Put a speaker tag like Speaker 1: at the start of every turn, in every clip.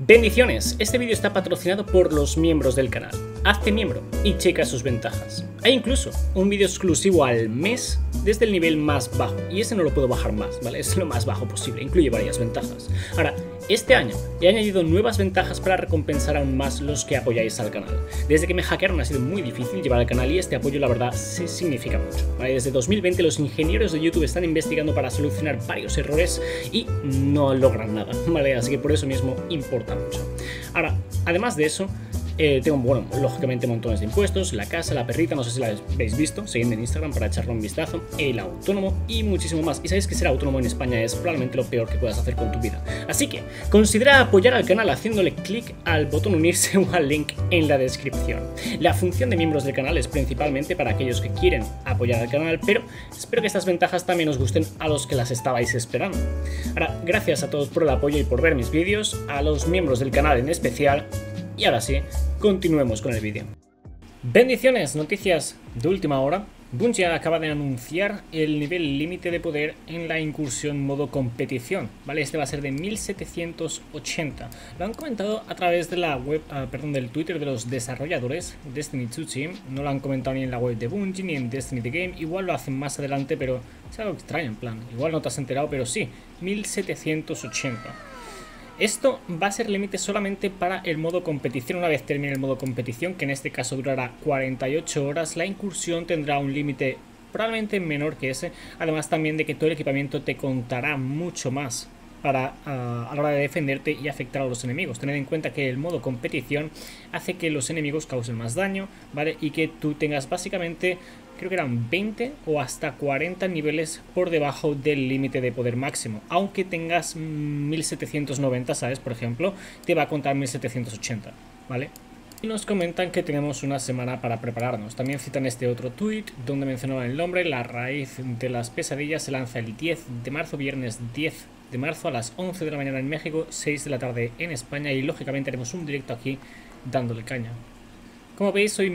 Speaker 1: Bendiciones, este vídeo está patrocinado por los miembros del canal. Hazte miembro y checa sus ventajas. Hay incluso un vídeo exclusivo al mes desde el nivel más bajo, y ese no lo puedo bajar más, ¿vale? Es lo más bajo posible, incluye varias ventajas. Ahora, este año he añadido nuevas ventajas para recompensar aún más los que apoyáis al canal. Desde que me hackearon ha sido muy difícil llevar al canal y este apoyo la verdad se significa mucho, ¿vale? Desde 2020 los ingenieros de YouTube están investigando para solucionar varios errores y no logran nada, ¿vale? Así que por eso mismo importa mucho. Ahora, además de eso, tengo, bueno, lógicamente montones de impuestos, la casa, la perrita, no sé si la habéis visto, seguidme en Instagram para echarle un vistazo, el autónomo y muchísimo más. Y sabéis que ser autónomo en España es probablemente lo peor que puedas hacer con tu vida. Así que considera apoyar al canal haciéndole clic al botón unirse o al link en la descripción. La función de miembros del canal es principalmente para aquellos que quieren apoyar al canal, pero espero que estas ventajas también os gusten a los que las estabais esperando. Ahora, gracias a todos por el apoyo y por ver mis vídeos, a los miembros del canal en especial. Y ahora sí, continuemos con el vídeo. Bendiciones, noticias de última hora. Bungie acaba de anunciar el nivel límite de poder en la incursión modo competición, ¿vale? Este va a ser de 1780. Lo han comentado a través de la web, del Twitter de los desarrolladores Destiny 2 Team. No lo han comentado ni en la web de Bungie ni en Destiny The Game. Igual lo hacen más adelante, pero es algo extraño en plan. Igual no te has enterado, pero sí, 1780. Esto va a ser límite solamente para el modo competición. Una vez termine el modo competición, que en este caso durará 48 horas, la incursión tendrá un límite probablemente menor que ese. Además también de que todo el equipamiento te contará mucho más para a la hora de defenderte y afectar a los enemigos. Tened en cuenta que el modo competición hace que los enemigos causen más daño, ¿vale? Y que tú tengas básicamente, creo que eran 20 o hasta 40 niveles por debajo del límite de poder máximo. Aunque tengas 1790, ¿sabes? Por ejemplo, te va a contar 1780, ¿vale? Y nos comentan que tenemos una semana para prepararnos. También citan este otro tweet donde mencionaban el nombre. La raíz de las pesadillas se lanza el 10 de marzo, viernes 10 de marzo a las 11 de la mañana en México, 6 de la tarde en España, y lógicamente haremos un directo aquí dándole caña. Como veis, soy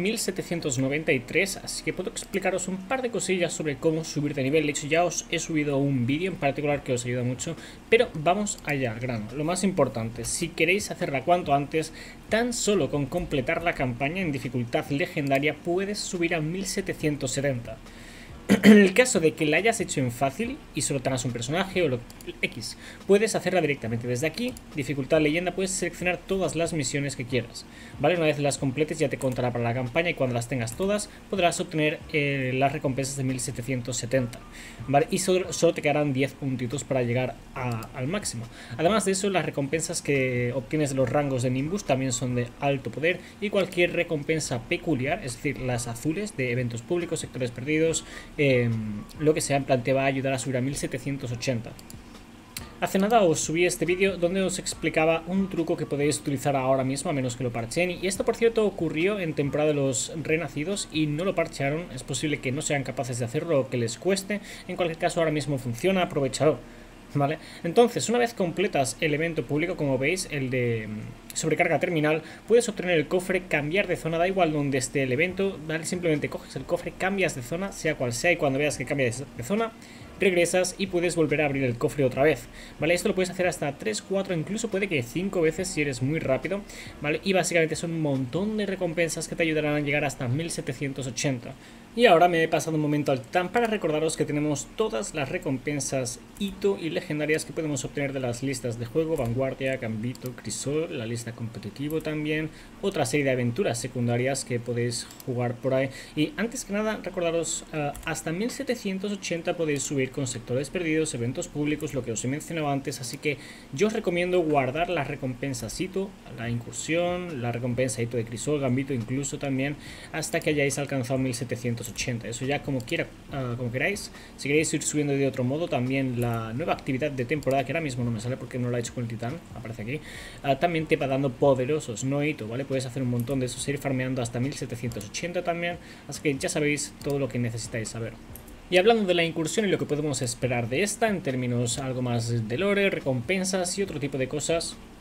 Speaker 1: 1793, así que puedo explicaros un par de cosillas sobre cómo subir de nivel. De hecho, ya os he subido un vídeo en particular que os ayuda mucho, pero vamos allá al grano. Lo más importante, si queréis hacerla cuanto antes, tan solo con completar la campaña en dificultad legendaria puedes subir a 1770. En el caso de que la hayas hecho en fácil y solo tengas un personaje o lo X, puedes hacerla directamente desde aquí. Dificultad leyenda, puedes seleccionar todas las misiones que quieras, ¿vale? Una vez las completes ya te contará para la campaña, y cuando las tengas todas podrás obtener las recompensas de 1770, ¿vale? Y solo te quedarán 10 puntitos para llegar al máximo. Además de eso, las recompensas que obtienes de los rangos de Nimbus también son de alto poder, y cualquier recompensa peculiar, es decir, las azules de eventos públicos, sectores perdidos, lo que sea, en plan te va a ayudar a subir a 1780. Hace nada os subí este vídeo donde os explicaba un truco que podéis utilizar ahora mismo, a menos que lo parchen. Y esto, por cierto, ocurrió en temporada de los renacidos y no lo parchearon. Es posible que no sean capaces de hacerlo o que les cueste. En cualquier caso, ahora mismo funciona, aprovechadlo, ¿vale? Entonces, una vez completas el evento público, como veis, el de sobrecarga terminal, puedes obtener el cofre, cambiar de zona, da igual donde esté el evento, ¿vale? Simplemente coges el cofre, cambias de zona, sea cual sea, y cuando veas que cambias de zona, regresas y puedes volver a abrir el cofre otra vez, ¿vale? Esto lo puedes hacer hasta 3, 4, incluso puede que 5 veces si eres muy rápido, ¿vale? Y básicamente son un montón de recompensas que te ayudarán a llegar hasta 1780. Y ahora me he pasado un momento al Titán para recordaros que tenemos todas las recompensas hito y legendarias que podemos obtener de las listas de juego: Vanguardia, Gambito, Crisol, la lista competitivo también, otra serie de aventuras secundarias que podéis jugar por ahí. Y antes que nada, recordaros, hasta 1780 podéis subir con sectores perdidos, eventos públicos, lo que os he mencionado antes, así que yo os recomiendo guardar las recompensas hito, la incursión, la recompensa hito de Crisol, Gambito incluso también, hasta que hayáis alcanzado 1780. Eso ya como queráis. Si queréis ir subiendo de otro modo, también la nueva actividad de temporada, que ahora mismo no me sale porque no la he hecho con el Titán, aparece aquí, también te va dando poderosos, no hito, ¿vale? Puedes hacer un montón de esos, ir farmeando hasta 1780 también, así que ya sabéis todo lo que necesitáis saber. Y hablando de la incursión y lo que podemos esperar de esta en términos algo más de lore, recompensas y otro tipo de cosas,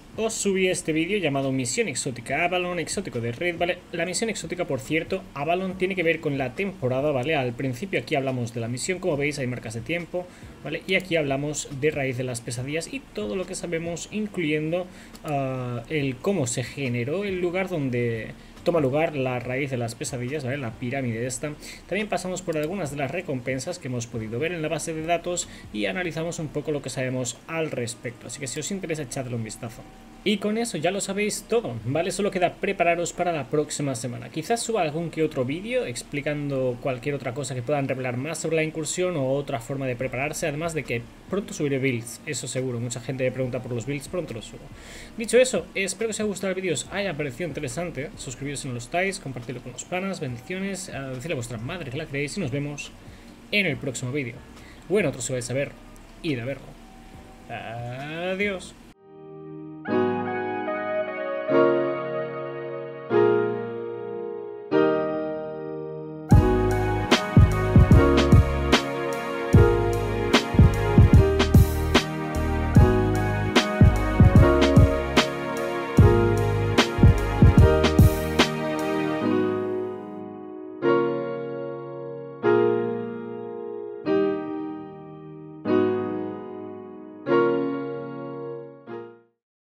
Speaker 1: os subí este vídeo llamado Misión Exótica Avalon, exótico de Red, ¿vale? La misión exótica, por cierto, Avalon, tiene que ver con la temporada, ¿vale? Al principio aquí hablamos de la misión, como veis hay marcas de tiempo, ¿vale? Y aquí hablamos de Raíz de las Pesadillas y todo lo que sabemos, incluyendo el cómo se generó el lugar donde toma lugar la Raíz de las Pesadillas, ¿vale? La pirámide esta. También pasamos por algunas de las recompensas que hemos podido ver en la base de datos y analizamos un poco lo que sabemos al respecto. Así que si os interesa, echadle un vistazo. Y con eso ya lo sabéis todo, ¿vale? Solo queda prepararos para la próxima semana. Quizás suba algún que otro vídeo explicando cualquier otra cosa que puedan revelar más sobre la incursión o otra forma de prepararse, además de que pronto subiré builds, eso seguro. Mucha gente me pregunta por los builds, pronto los subo. Dicho eso, espero que os haya gustado el vídeo, os haya parecido interesante. Suscribiros si no lo estáis, compartirlo con los panas, bendiciones, decirle a vuestra madre que la creéis y nos vemos en el próximo vídeo. Bueno, otro se va a saber y de verlo. Adiós.